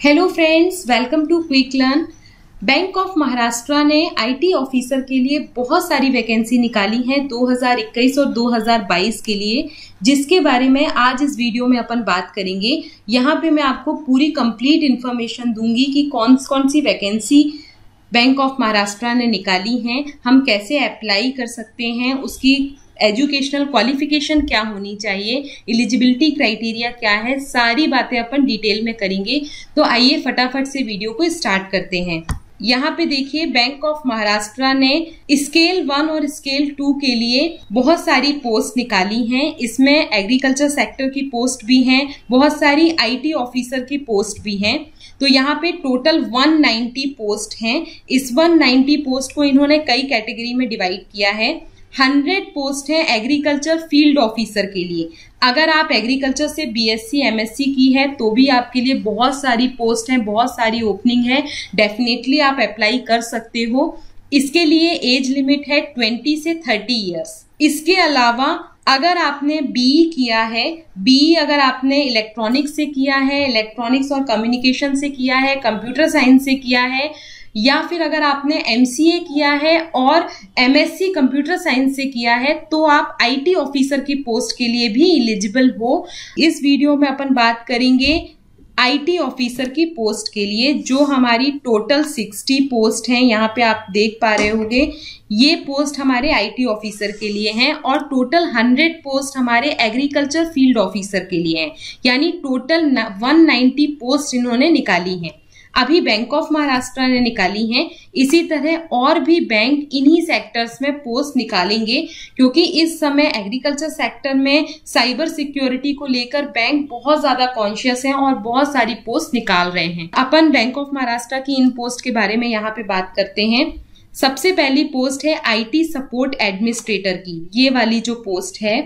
Hello friends, welcome to quick learn. Bank of Maharashtra ने IT officer के लिए बहुत सारी वैकेंसी निकाली हैं 2021 और 2022 के लिए, जिसके बारे में आज इस वीडियो में अपन बात करेंगे। यहाँ पे मैं आपको पूरी कंप्लीट इन्फॉर्मेशन दूंगी कि कौन कौन सी वैकेंसी बैंक ऑफ महाराष्ट्र ने निकाली हैं, हम कैसे अप्लाई कर सकते हैं, उसकी एजुकेशनल क्वालिफिकेशन क्या होनी चाहिए, एलिजिबिलिटी क्राइटेरिया क्या है, सारी बातें अपन डिटेल में करेंगे। तो आइए फटाफट से वीडियो को स्टार्ट करते हैं। यहाँ पे देखिए, बैंक ऑफ महाराष्ट्र ने स्केल 1 और स्केल 2 के लिए बहुत सारी पोस्ट निकाली हैं। इसमें एग्रीकल्चर सेक्टर की पोस्ट भी हैं, बहुत सारी आईटी ऑफिसर की पोस्ट भी हैं। तो यहाँ पे टोटल 190 पोस्ट हैं। इस 190 पोस्ट को इन्होंने कई कैटेगरी में डिवाइड किया है। 100 पोस्ट है एग्रीकल्चर फील्ड ऑफिसर के लिए। अगर आप एग्रीकल्चर से बीएससी एमएससी की है तो भी आपके लिए बहुत सारी पोस्ट है, बहुत सारी ओपनिंग है, डेफिनेटली आप अप्लाई कर सकते हो। इसके लिए एज लिमिट है 20 से 30 इयर्स। इसके अलावा अगर आपने बीई किया है, बीई अगर आपने इलेक्ट्रॉनिक्स से किया है, इलेक्ट्रॉनिक्स और कम्युनिकेशन से किया है, कंप्यूटर साइंस से किया है, या फिर अगर आपने एमसीए किया है और एमएससी कंप्यूटर साइंस से किया है, तो आप आईटी ऑफिसर की पोस्ट के लिए भी एलिजिबल हो। इस वीडियो में अपन बात करेंगे आईटी ऑफिसर की पोस्ट के लिए, जो हमारी टोटल 60 पोस्ट हैं। यहाँ पे आप देख पा रहे होंगे, ये पोस्ट हमारे आईटी ऑफिसर के लिए हैं और टोटल 100 पोस्ट हमारे एग्रीकल्चर फील्ड ऑफिसर के लिए हैं। यानी टोटल 190 पोस्ट इन्होंने निकाली हैं। अभी बैंक ऑफ महाराष्ट्र ने निकाली हैं। इसी तरह और भी बैंक इन्हीं सेक्टर्स में पोस्ट निकालेंगे, क्योंकि इस समय एग्रीकल्चर सेक्टर में साइबर सिक्योरिटी को लेकर बैंक बहुत ज्यादा कॉन्शियस हैं और बहुत सारी पोस्ट निकाल रहे हैं। अपन बैंक ऑफ महाराष्ट्र की इन पोस्ट के बारे में यहाँ पे बात करते हैं। सबसे पहली पोस्ट है आईटी सपोर्ट एडमिनिस्ट्रेटर की। ये वाली जो पोस्ट है,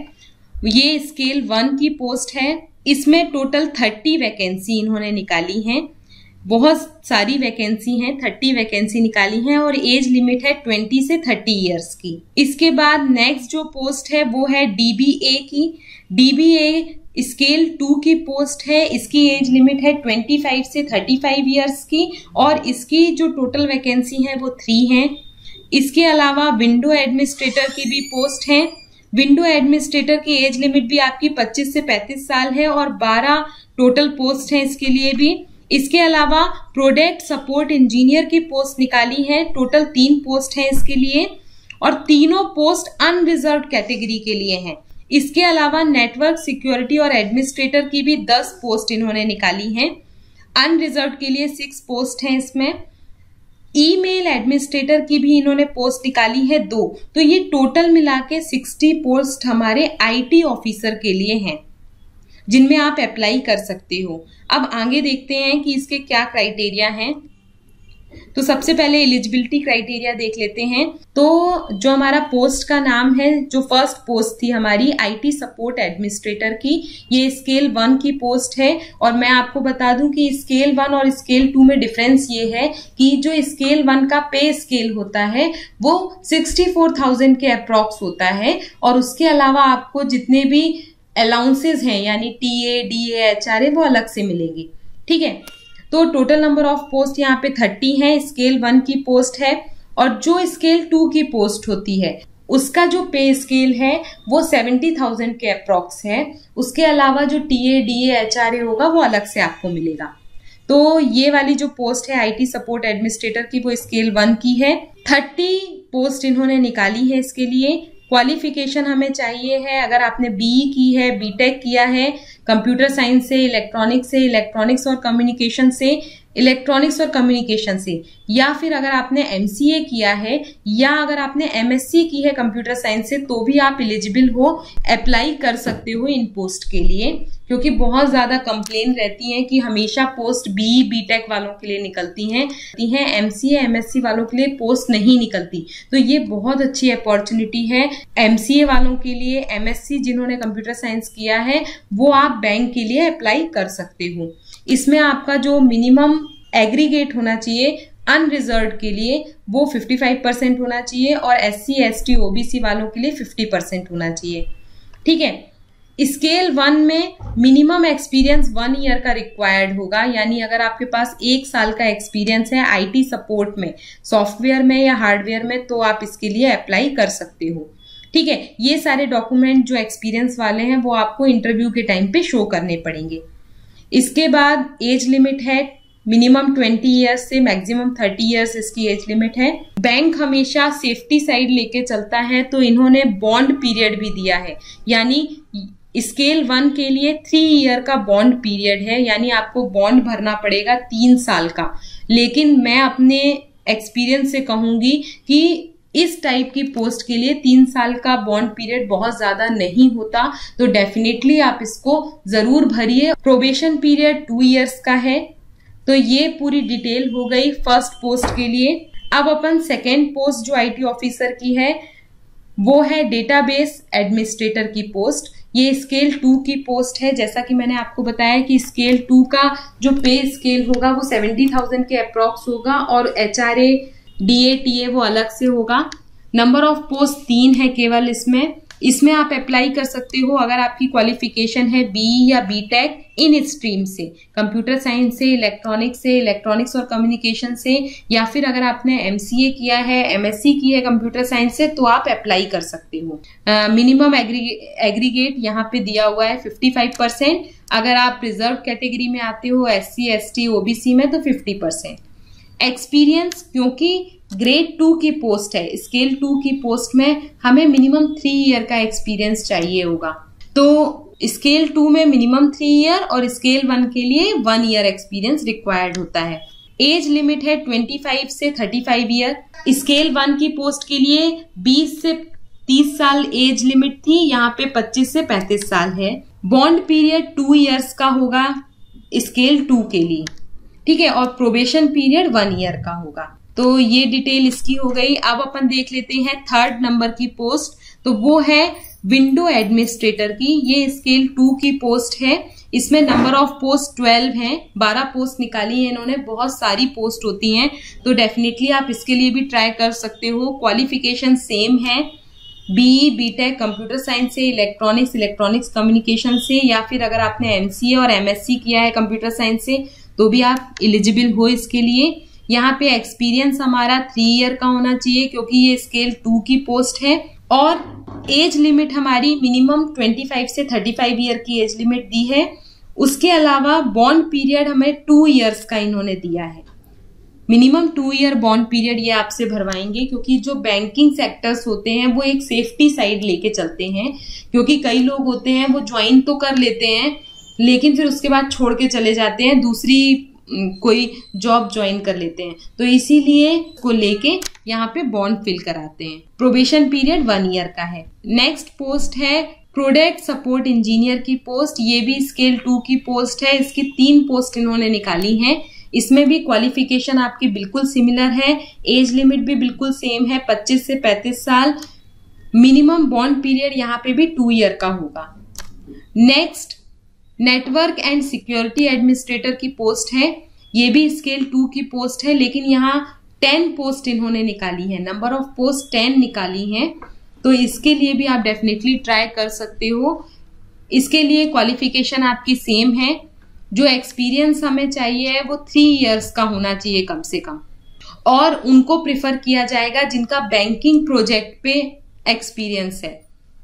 ये स्केल 1 की पोस्ट है। इसमें टोटल 30 वैकेंसी इन्होंने निकाली हैं। बहुत सारी वैकेंसी हैं, 30 वैकेंसी निकाली हैं और एज लिमिट है 20 से 30 इयर्स की। इसके बाद नेक्स्ट जो पोस्ट है वो है डीबीए की। डीबीए स्केल 2 की पोस्ट है। इसकी एज लिमिट है 25 से 35 इयर्स की और इसकी जो टोटल वैकेंसी है वो 3 हैं। इसके अलावा विंडो एडमिनिस्ट्रेटर की भी पोस्ट है। विंडो एडमिनिस्ट्रेटर की एज लिमिट भी आपकी 25 से 35 साल है और 12 टोटल पोस्ट है इसके लिए भी। इसके अलावा प्रोडक्ट सपोर्ट इंजीनियर की पोस्ट निकाली है। टोटल 3 पोस्ट है इसके लिए और तीनों पोस्ट अनरिजर्व्ड कैटेगरी के लिए हैं। इसके अलावा नेटवर्क सिक्योरिटी और एडमिनिस्ट्रेटर की भी 10 पोस्ट इन्होंने निकाली हैं। अनरिजर्व्ड के लिए 6 पोस्ट हैं इसमें। ईमेल एडमिनिस्ट्रेटर की भी इन्होंने पोस्ट निकाली है 2। तो ये टोटल मिला के 60 पोस्ट हमारे आईटी ऑफिसर के लिए हैं, जिनमें आप अप्लाई कर सकते हो। अब आगे देखते हैं कि इसके क्या क्राइटेरिया हैं। तो सबसे पहले एलिजिबिलिटी क्राइटेरिया देख लेते हैं। तो जो हमारा पोस्ट का नाम है, जो फर्स्ट पोस्ट थी हमारी आईटी सपोर्ट एडमिनिस्ट्रेटर की, ये स्केल 1 की पोस्ट है। और मैं आपको बता दूं कि स्केल 1 और स्केल 2 में डिफरेंस ये है कि जो स्केल 1 का पे स्केल होता है वो 64,000 के अप्रॉक्स होता है और उसके अलावा आपको जितने भी अलाउंसेस हैं, यानी टीए, डीए, एचआरए, वो अलग से मिलेंगे। ठीक है, तो टोटल नंबर ऑफ पोस्ट यहाँ पे 30 है। स्केल 1 की पोस्ट है और जो स्केल 2 की पोस्ट होती है उसका जो पे स्केल है वो 70,000 के अप्रॉक्स है। उसके अलावा जो टीए, डीए, एचआरए होगा वो अलग से आपको मिलेगा। तो ये वाली जो पोस्ट है आईटी सपोर्ट एडमिनिस्ट्रेटर की, वो स्केल 1 की है। 30 पोस्ट इन्होंने निकाली है। इसके लिए क्वालिफिकेशन हमें चाहिए है, अगर आपने बीई की है, बीटेक किया है कंप्यूटर साइंस से, इलेक्ट्रॉनिक्स और कम्युनिकेशन से, इलेक्ट्रॉनिक्स और कम्युनिकेशन से, या फिर अगर आपने एमसीए किया है या अगर आपने एमएससी की है कंप्यूटर साइंस से, तो भी आप एलिजिबल हो, अप्लाई कर सकते हो इन पोस्ट के लिए। क्योंकि बहुत ज्यादा कंप्लेन रहती है कि हमेशा पोस्ट बीई बीटेक वालों के लिए निकलती हैं, एमसीए एमएससी वालों के लिए पोस्ट नहीं निकलती। तो ये बहुत अच्छी अपॉर्चुनिटी है एमसीए वालों के लिए। एमएससी जिन्होंने कंप्यूटर साइंस किया है वो आप बैंक के लिए अप्लाई कर सकते हो। इसमें आपका जो मिनिमम एग्रीगेट होना चाहिए अनरिजर्व्ड के लिए वो 55% होना चाहिए और एससी एसटी ओबीसी वालों के लिए 50% होना चाहिए। ठीक है, स्केल 1 में मिनिमम एक्सपीरियंस 1 ईयर का रिक्वायर्ड होगा, यानी अगर आपके पास 1 साल का एक्सपीरियंस है आईटी सपोर्ट में, सॉफ्टवेयर में या हार्डवेयर में, तो आप इसके लिए अप्लाई कर सकते हो। ठीक है, ये सारे डॉक्यूमेंट जो एक्सपीरियंस वाले हैं वो आपको इंटरव्यू के टाइम पे शो करने पड़ेंगे। इसके बाद एज लिमिट है मिनिमम 20 ईयर्स से मैक्सिमम 30 ईयर्स इसकी एज लिमिट है। बैंक हमेशा सेफ्टी साइड लेके चलता है, तो इन्होंने बॉन्ड पीरियड भी दिया है, यानी स्केल 1 के लिए 3 ईयर का बॉन्ड पीरियड है, यानी आपको बॉन्ड भरना पड़ेगा 3 साल का। लेकिन मैं अपने एक्सपीरियंस से कहूंगी कि इस टाइप की पोस्ट के लिए 3 साल का बॉन्ड पीरियड बहुत ज्यादा नहीं होता, तो डेफिनेटली आप इसको जरूर भरिए। प्रोबेशन पीरियड 2 ईयर्स का है। तो ये पूरी डिटेल हो गई फर्स्ट पोस्ट के लिए। अब अपन सेकेंड पोस्ट जो आईटी ऑफिसर की है वो है डेटाबेस एडमिनिस्ट्रेटर की पोस्ट। ये स्केल 2 की पोस्ट है। जैसा कि मैंने आपको बताया कि स्केल 2 का जो पे स्केल होगा वो 70,000 के अप्रॉक्स होगा और HRA DATA वो अलग से होगा। नंबर ऑफ पोस्ट 3 है केवल इसमें आप अप्लाई कर सकते हो अगर आपकी क्वालिफिकेशन है BE या BTech इन स्ट्रीम से, कंप्यूटर साइंस से, इलेक्ट्रॉनिक्स और कम्युनिकेशन से, या फिर अगर आपने MCA किया है, MSc की है कंप्यूटर साइंस से, तो आप अप्लाई कर सकते हो। मिनिमम एग्रीगेट यहाँ पे दिया हुआ है 55%। अगर आप रिजर्व कैटेगरी में आते हो SC ST OBC में तो 50%। एक्सपीरियंस, क्योंकि ग्रेड 2 की पोस्ट है, स्केल 2 की पोस्ट में हमें मिनिमम 3 ईयर का एक्सपीरियंस चाहिए होगा, तो स्केल 2 में मिनिमम 3 ईयर और स्केल 1 के लिए 1 ईयर एक्सपीरियंस रिक्वायर्ड होता है। एज लिमिट है 25 से 35 ईयर। स्केल 1 की पोस्ट के लिए 20 से 30 साल एज लिमिट थी, यहाँ पे 25 से 35 साल है। बॉन्ड पीरियड 2 ईयर्स का होगा स्केल 2 के लिए, ठीक है, और प्रोबेशन पीरियड 1 ईयर का होगा। तो ये डिटेल इसकी हो गई। अब अपन देख लेते हैं थर्ड नंबर की पोस्ट, तो वो है विंडो एडमिनिस्ट्रेटर की। ये स्केल 2 की पोस्ट है। इसमें नंबर ऑफ पोस्ट 12 हैं, 12 पोस्ट निकाली है इन्होंने। बहुत सारी पोस्ट होती हैं, तो डेफिनेटली आप इसके लिए भी ट्राई कर सकते हो। क्वालिफिकेशन सेम है, BE BTech कंप्यूटर साइंस से, इलेक्ट्रॉनिक्स कम्युनिकेशन से, या फिर अगर आपने MCA और MSc किया है कंप्यूटर साइंस से तो भी आप एलिजिबल हो इसके लिए। यहाँ पे एक्सपीरियंस हमारा 3 ईयर का होना चाहिए क्योंकि ये स्केल 2 की पोस्ट है। और एज लिमिट हमारी मिनिमम 25 से 35 ईयर की एज लिमिट दी है। उसके अलावा बॉन्ड पीरियड हमें 2 ईयर्स का इन्होंने दिया है। मिनिमम 2 ईयर बॉन्ड पीरियड ये आपसे भरवाएंगे, क्योंकि जो बैंकिंग सेक्टर्स होते हैं वो एक सेफ्टी साइड लेके चलते हैं। क्योंकि कई लोग होते हैं वो ज्वाइन तो कर लेते हैं लेकिन फिर उसके बाद छोड़ के चले जाते हैं, दूसरी कोई जॉब ज्वाइन कर लेते हैं, तो इसीलिए को लेके यहाँ पे बॉन्ड फिल कराते हैं। प्रोबेशन पीरियड 1 ईयर का है। नेक्स्ट पोस्ट है प्रोडक्ट सपोर्ट इंजीनियर की पोस्ट। ये भी स्केल 2 की पोस्ट है। इसकी 3 पोस्ट इन्होंने निकाली हैं। इसमें भी क्वालिफिकेशन आपकी बिल्कुल सिमिलर है, एज लिमिट भी बिल्कुल सेम है, 25 से 35 साल। मिनिमम बॉन्ड पीरियड यहाँ पे भी 2 ईयर का होगा। Next network and security administrator की पोस्ट है। ये भी स्केल 2 की पोस्ट है, लेकिन यहाँ 10 पोस्ट इन्होंने निकाली है। नंबर ऑफ पोस्ट 10 निकाली हैं, तो इसके लिए भी आप डेफिनेटली ट्राई कर सकते हो। इसके लिए क्वालिफिकेशन आपकी सेम है। जो एक्सपीरियंस हमें चाहिए है वो 3 ईयर्स का होना चाहिए कम से कम, और उनको प्रिफर किया जाएगा जिनका बैंकिंग प्रोजेक्ट पे एक्सपीरियंस है।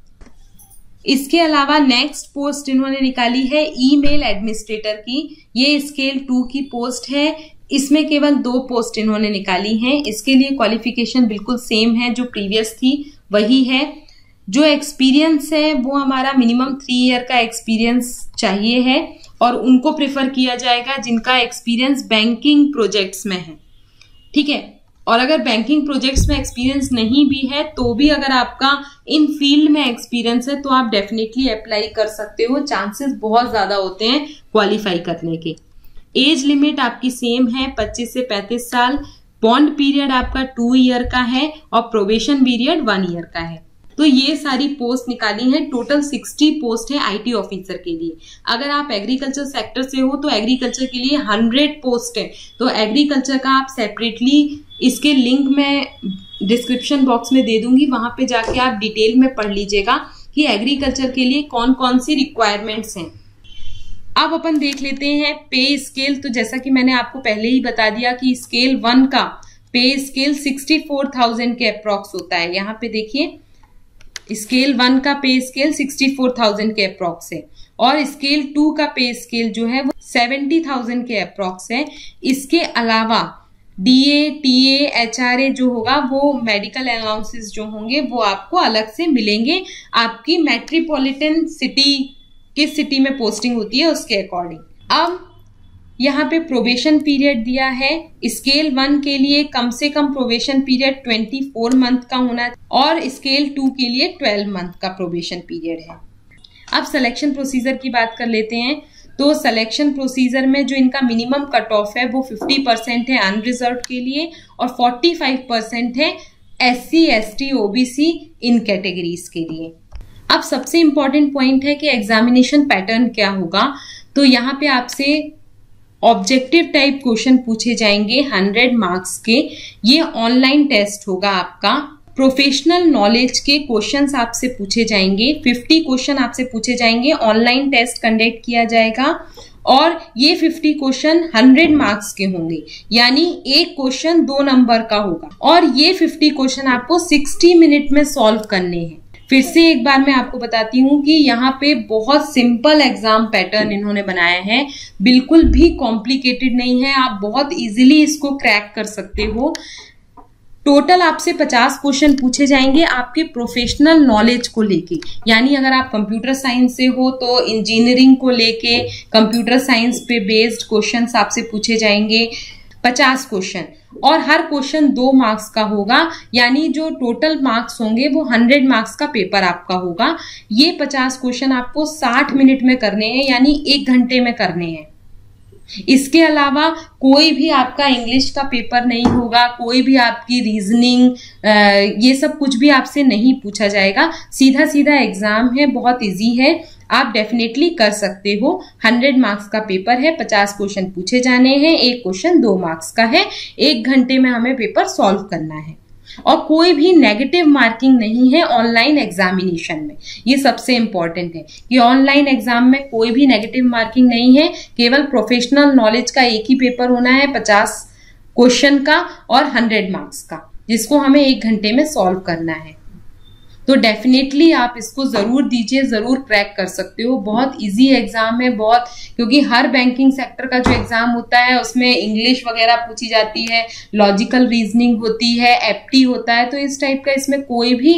इसके अलावा नेक्स्ट पोस्ट इन्होंने निकाली है ईमेल एडमिनिस्ट्रेटर की। ये स्केल 2 की पोस्ट है। इसमें केवल 2 पोस्ट इन्होंने निकाली हैं। इसके लिए क्वालिफिकेशन बिल्कुल सेम है, जो प्रीवियस थी वही है। जो एक्सपीरियंस है वो हमारा मिनिमम 3 ईयर का एक्सपीरियंस चाहिए है, और उनको प्रेफर किया जाएगा जिनका एक्सपीरियंस बैंकिंग प्रोजेक्ट्स में है, ठीक है। और अगर बैंकिंग प्रोजेक्ट्स में एक्सपीरियंस नहीं भी है तो भी अगर आपका इन फील्ड में एक्सपीरियंस है तो आप डेफिनेटली अप्लाई कर सकते हो। चांसेस बहुत ज्यादा होते हैं क्वालिफाई करने के। एज लिमिट आपकी सेम है, 25 से 35 साल। बॉन्ड पीरियड आपका 2 ईयर का है और प्रोबेशन पीरियड 1 ईयर का है। तो ये सारी पोस्ट निकाली है। टोटल 60 पोस्ट है आईटी ऑफिसर के लिए। अगर आप एग्रीकल्चर सेक्टर से हो तो एग्रीकल्चर के लिए 100 पोस्ट है। तो एग्रीकल्चर का आप सेपरेटली, इसके लिंक मैं डिस्क्रिप्शन बॉक्स में दे दूंगी, वहां पे जाके आप डिटेल में पढ़ लीजिएगा कि एग्रीकल्चर के लिए कौन कौन सी रिक्वायरमेंट्स हैं। अब अपन देख लेते हैं पे स्केल। तो जैसा कि मैंने आपको पहले ही बता दिया कि स्केल 1 का पे स्केल 64,000 के अप्रॉक्स होता है। यहाँ पे देखिए स्केल 1 का पे स्केल 64,000 के अप्रॉक्स है और स्केल 2 का पे स्केल जो है वो 70,000 के अप्रॉक्स है। इसके अलावा डीए, टीए, एचआरए जो होगा वो मेडिकल अलाउंसेस जो होंगे वो आपको अलग से मिलेंगे, आपकी मेट्रोपॉलिटन सिटी किस सिटी में पोस्टिंग होती है उसके अकॉर्डिंग। अब यहाँ पे प्रोबेशन पीरियड दिया है। स्केल 1 के लिए कम से कम प्रोबेशन पीरियड 24 मंथ का होना है और स्केल 2 के लिए 12 मंथ का प्रोबेशन पीरियड है। अब सिलेक्शन प्रोसीजर की बात कर लेते हैं। तो सिलेक्शन प्रोसीजर में जो इनका मिनिमम कट ऑफ है वो 50% है अनरिजर्व के लिए और 45% है SC, ST, OBC इन कैटेगरीज के लिए। अब सबसे इंपॉर्टेंट पॉइंट है कि एग्जामिनेशन पैटर्न क्या होगा। तो यहाँ पे आपसे ऑब्जेक्टिव टाइप क्वेश्चन पूछे जाएंगे 100 मार्क्स के। ये ऑनलाइन टेस्ट होगा आपका। प्रोफेशनल नॉलेज के क्वेश्चंस आपसे पूछे जाएंगे, 50 क्वेश्चन आपसे पूछे जाएंगे। ऑनलाइन टेस्ट कंडक्ट किया जाएगा और ये 50 क्वेश्चन 100 मार्क्स के होंगे, यानी एक क्वेश्चन 2 नंबर का होगा और ये 50 क्वेश्चन आपको 60 मिनट में सॉल्व करने हैं। फिर से एक बार मैं आपको बताती हूँ कि यहाँ पे बहुत सिंपल एग्जाम पैटर्न इन्होंने बनाया है, बिल्कुल भी कॉम्प्लिकेटेड नहीं है। आप बहुत इजीली इसको क्रैक कर सकते हो। टोटल आपसे 50 क्वेश्चन पूछे जाएंगे आपके प्रोफेशनल नॉलेज को लेके, यानी अगर आप कंप्यूटर साइंस से हो तो इंजीनियरिंग को लेके कंप्यूटर साइंस पे बेस्ड क्वेश्चंस आपसे पूछे जाएंगे 50 क्वेश्चन और हर क्वेश्चन 2 मार्क्स का होगा, यानी जो टोटल मार्क्स होंगे वो 100 मार्क्स का पेपर आपका होगा। ये 50 क्वेश्चन आपको 60 मिनट में करने हैं, यानी 1 घंटे में करने हैं। इसके अलावा कोई भी आपका इंग्लिश का पेपर नहीं होगा, कोई भी आपकी रीजनिंग ये सब कुछ भी आपसे नहीं पूछा जाएगा। सीधा सीधा एग्जाम है, बहुत इजी है, आप डेफिनेटली कर सकते हो। 100 मार्क्स का पेपर है, 50 क्वेश्चन पूछे जाने हैं, एक क्वेश्चन 2 मार्क्स का है, 1 घंटे में हमें पेपर सॉल्व करना है और कोई भी नेगेटिव मार्किंग नहीं है ऑनलाइन एग्जामिनेशन में। ये सबसे इंपॉर्टेंट है कि ऑनलाइन एग्जाम में कोई भी नेगेटिव मार्किंग नहीं है, केवल प्रोफेशनल नॉलेज का एक ही पेपर होना है 50 क्वेश्चन का और 100 मार्क्स का, जिसको हमें 1 घंटे में सॉल्व करना है। तो डेफिनेटली आप इसको जरूर दीजिए, जरूर क्रैक कर सकते हो। बहुत इजी एग्जाम है, बहुत, क्योंकि हर बैंकिंग सेक्टर का जो एग्जाम होता है उसमें इंग्लिश वगैरह पूछी जाती है, लॉजिकल रीजनिंग होती है, एप्टी होता है, तो इस टाइप का इसमें कोई भी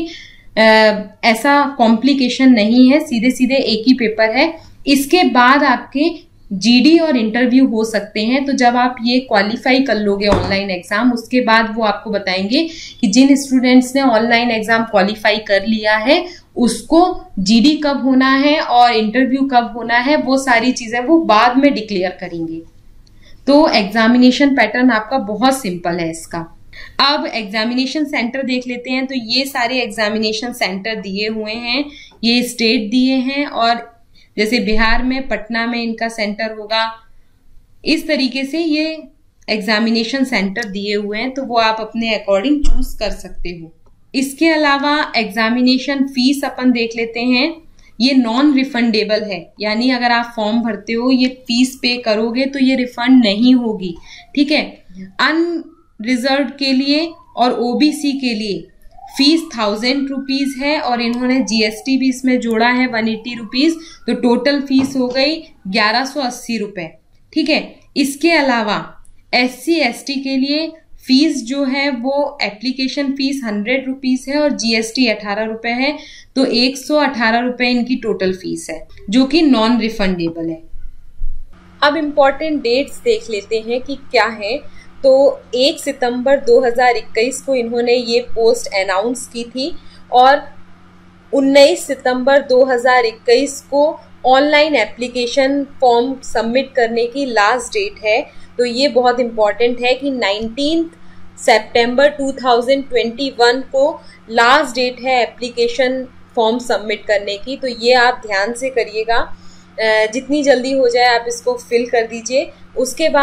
ऐसा कॉम्प्लिकेशन नहीं है, सीधे सीधे एक ही पेपर है। इसके बाद आपके जीडी और इंटरव्यू हो सकते हैं। तो जब आप ये क्वालिफाई कर लोगे ऑनलाइन एग्जाम, उसके बाद वो आपको बताएंगे कि जिन स्टूडेंट्स ने ऑनलाइन एग्जाम क्वालिफाई कर लिया है उसको जीडी कब होना है और इंटरव्यू कब होना है, वो सारी चीजें वो बाद में डिक्लेयर करेंगे। तो एग्जामिनेशन पैटर्न आपका बहुत सिंपल है इसका। अब एग्जामिनेशन सेंटर देख लेते हैं। तो ये सारे एग्जामिनेशन सेंटर दिए हुए हैं, ये स्टेट दिए हैं और जैसे बिहार में पटना में इनका सेंटर होगा, इस तरीके से ये एग्जामिनेशन सेंटर दिए हुए हैं, तो वो आप अपने अकॉर्डिंग चूज कर सकते हो। इसके अलावा एग्जामिनेशन फीस अपन देख लेते हैं। ये नॉन रिफंडेबल है, यानी अगर आप फॉर्म भरते हो ये फीस पे करोगे तो ये रिफंड नहीं होगी, ठीक है। अनरिजर्व के लिए और ओबीसी के लिए फीस 1000 रुपीज है और इन्होंने जीएसटी भी इसमें जोड़ा है 180 रुपीज, तो टोटल फीस हो गई 1180 रुपए, ठीक है। इसके अलावा SC ST के लिए फीस जो है वो एप्लीकेशन फीस 100 रुपीज है और जीएसटी 18 रुपए है, तो 118 रुपए इनकी टोटल फीस है जो कि नॉन रिफंडेबल है। अब इम्पोर्टेंट डेट्स देख लेते हैं कि क्या है। तो 1 सितंबर 2021 को इन्होंने ये पोस्ट अनाउंस की थी और 19 सितंबर 2021 को ऑनलाइन एप्लीकेशन फॉर्म सबमिट करने की लास्ट डेट है। तो ये बहुत इम्पॉर्टेंट है कि 19 सितंबर 2021 को लास्ट डेट है एप्लीकेशन फॉर्म सबमिट करने की, तो ये आप ध्यान से करिएगा, जितनी जल्दी हो जाए आप इसको फिल कर दीजिए। उसके बाद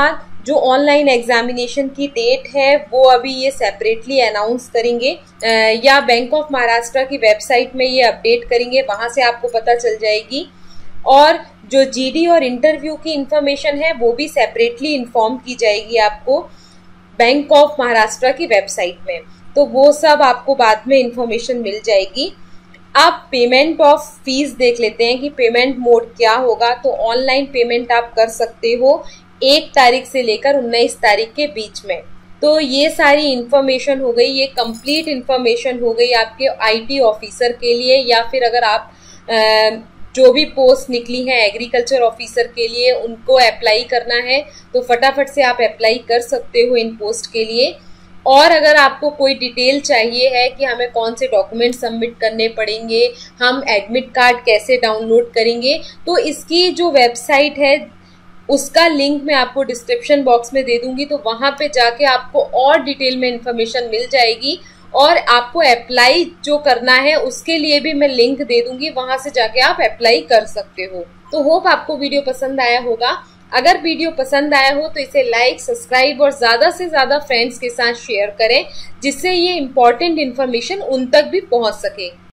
जो ऑनलाइन एग्जामिनेशन की डेट है वो अभी ये सेपरेटली अनाउंस करेंगे या बैंक ऑफ महाराष्ट्र की वेबसाइट में ये अपडेट करेंगे, वहां से आपको पता चल जाएगी। और जो जीडी और इंटरव्यू की इंफॉर्मेशन है वो भी सेपरेटली इन्फॉर्म की जाएगी आपको बैंक ऑफ महाराष्ट्र की वेबसाइट में, तो वो सब आपको बाद में इंफॉर्मेशन मिल जाएगी। आप पेमेंट ऑफ फीस देख लेते हैं कि पेमेंट मोड क्या होगा। तो ऑनलाइन पेमेंट आप कर सकते हो 1 तारीख से लेकर 19 तारीख के बीच में। तो ये सारी इंफॉर्मेशन हो गई, ये कंप्लीट इंफॉर्मेशन हो गई आपके आईटी ऑफिसर के लिए, या फिर अगर आप जो भी पोस्ट निकली है एग्रीकल्चर ऑफिसर के लिए उनको अप्लाई करना है तो फटाफट से आप अप्लाई कर सकते हो इन पोस्ट के लिए। और अगर आपको कोई डिटेल चाहिए है कि हमें कौन से डॉक्यूमेंट सबमिट करने पड़ेंगे, हम एडमिट कार्ड कैसे डाउनलोड करेंगे, तो इसकी जो वेबसाइट है उसका लिंक मैं आपको डिस्क्रिप्शन बॉक्स में दे दूंगी, तो वहां पे जाके आपको और डिटेल में इंफॉर्मेशन मिल जाएगी। और आपको अप्लाई जो करना है उसके लिए भी मैं लिंक दे दूंगी, वहां से जाके आप अप्लाई कर सकते हो। तो होप आपको वीडियो पसंद आया होगा। अगर वीडियो पसंद आया हो तो इसे लाइक, सब्सक्राइब और ज्यादा से ज्यादा फ्रेंड्स के साथ शेयर करें, जिससे ये इम्पोर्टेंट इन्फॉर्मेशन उन तक भी पहुंच सके।